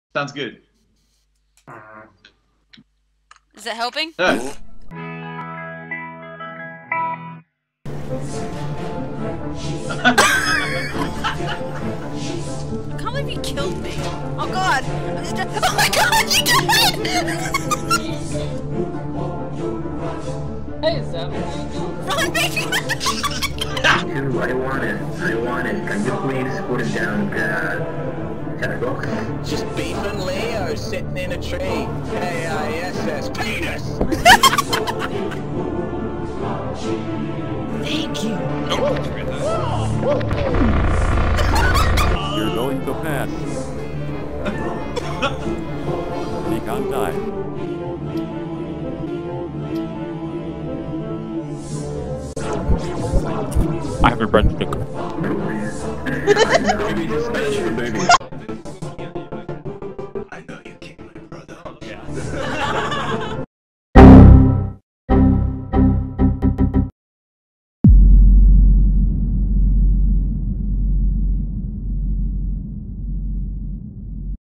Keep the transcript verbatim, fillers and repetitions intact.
Sounds good. Is it helping? No. I can't believe you killed me. Oh god! Oh my god, you died! Hey, Sam. Run, baby! Two, I want it. I want it. Can you please put it down the chat box? Just beef and Leo sitting in a tree. K I S S. Penis! Thank you. Oh, forget that. You're going to pass. Nikon died. I have a breadstick. Maybe just finish the movie. I know you kicked my brother. Yeah.